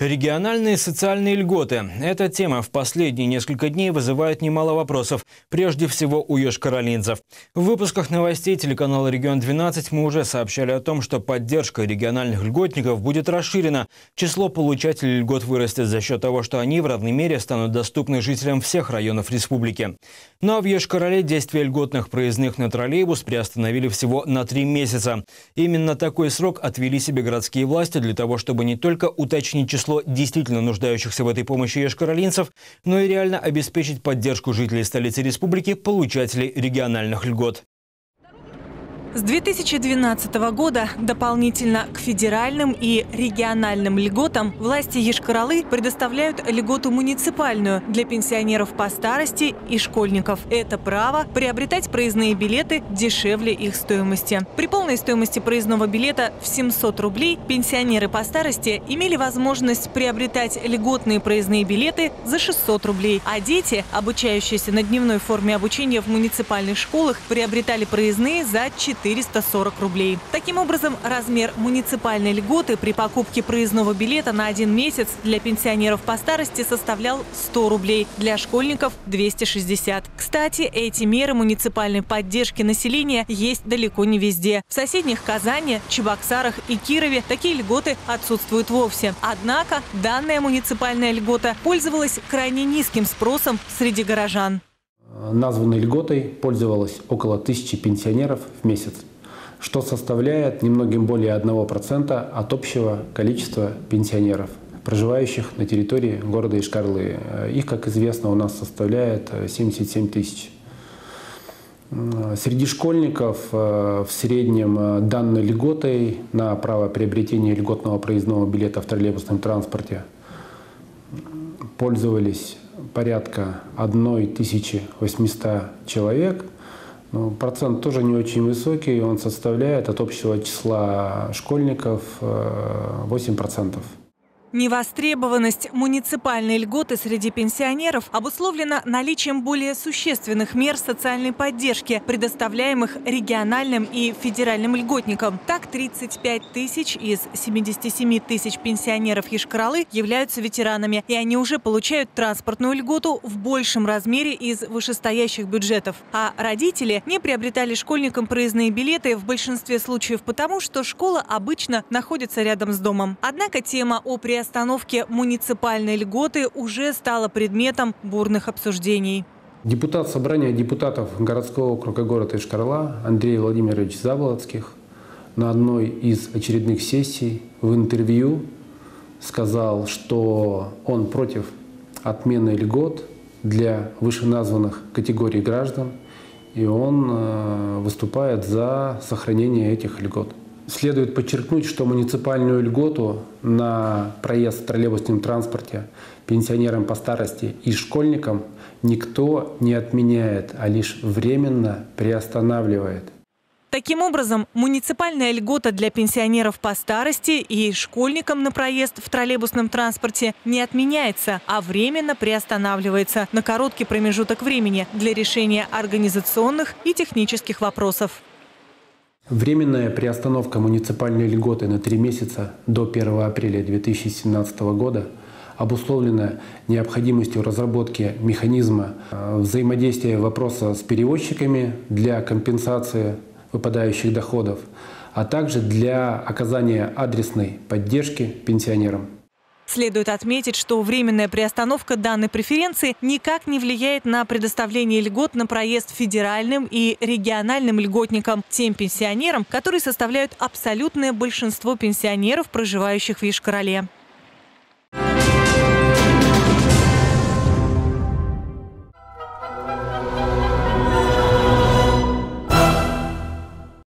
Региональные социальные льготы. Эта тема в последние несколько дней вызывает немало вопросов, прежде всего у йошкар-олинцев. В выпусках новостей телеканала «Регион-12» мы уже сообщали о том, что поддержка региональных льготников будет расширена. Число получателей льгот вырастет за счет того, что они в равной мере станут доступны жителям всех районов республики. Но в Йошкар-Оле действие льготных проездных на троллейбус приостановили всего на 3 месяца. Именно такой срок отвели себе городские власти для того, чтобы не только уточнить число действительно нуждающихся в этой помощи йошкар-олинцев, но и реально обеспечить поддержку жителей столицы республики, получателей региональных льгот. С 2012 года дополнительно к федеральным и региональным льготам власти Йошкар-Олы предоставляют льготу муниципальную для пенсионеров по старости и школьников. Это право приобретать проездные билеты дешевле их стоимости. При полной стоимости проездного билета в 700 рублей пенсионеры по старости имели возможность приобретать льготные проездные билеты за 600 рублей, а дети, обучающиеся на дневной форме обучения в муниципальных школах, приобретали проездные за 440 рублей. Таким образом, размер муниципальной льготы при покупке проездного билета на 1 месяц для пенсионеров по старости составлял 100 рублей, для школьников – 260. Кстати, эти меры муниципальной поддержки населения есть далеко не везде. В соседних Казани, Чебоксарах и Кирове такие льготы отсутствуют вовсе. Однако данная муниципальная льгота пользовалась крайне низким спросом среди горожан. Названной льготой пользовалось около 1000 пенсионеров в месяц, что составляет немногим более 1% от общего количества пенсионеров, проживающих на территории города Йошкар-Олы. Их, как известно, у нас составляет 77 тысяч. Среди школьников в среднем данной льготой на право приобретения льготного проездного билета в троллейбусном транспорте пользовались порядка 1800 человек. Но процент тоже не очень высокий, он составляет от общего числа школьников 8%. Невостребованность муниципальной льготы среди пенсионеров обусловлена наличием более существенных мер социальной поддержки, предоставляемых региональным и федеральным льготникам. Так, 35 тысяч из 77 тысяч пенсионеров Йошкар-Олы являются ветеранами, и они уже получают транспортную льготу в большем размере из вышестоящих бюджетов. А родители не приобретали школьникам проездные билеты в большинстве случаев потому, что школа обычно находится рядом с домом. Однако тема о приостановке муниципальной льготы уже стала предметом бурных обсуждений. Депутат Собрания депутатов городского округа города Йошкар-Ола Андрей Владимирович Заболотских на одной из очередных сессий в интервью сказал, что он против отмены льгот для вышеназванных категорий граждан, и он выступает за сохранение этих льгот. Следует подчеркнуть, что муниципальную льготу на проезд в троллейбусном транспорте пенсионерам по старости и школьникам никто не отменяет, а лишь временно приостанавливает. Таким образом, муниципальная льгота для пенсионеров по старости и школьникам на проезд в троллейбусном транспорте не отменяется, а временно приостанавливается на короткий промежуток времени для решения организационных и технических вопросов. Временная приостановка муниципальной льготы на 3 месяца до 1 апреля 2017 года обусловлена необходимостью разработки механизма взаимодействия вопроса с перевозчиками для компенсации выпадающих доходов, а также для оказания адресной поддержки пенсионерам. Следует отметить, что временная приостановка данной преференции никак не влияет на предоставление льгот на проезд федеральным и региональным льготникам, тем пенсионерам, которые составляют абсолютное большинство пенсионеров, проживающих в Йошкар-Оле.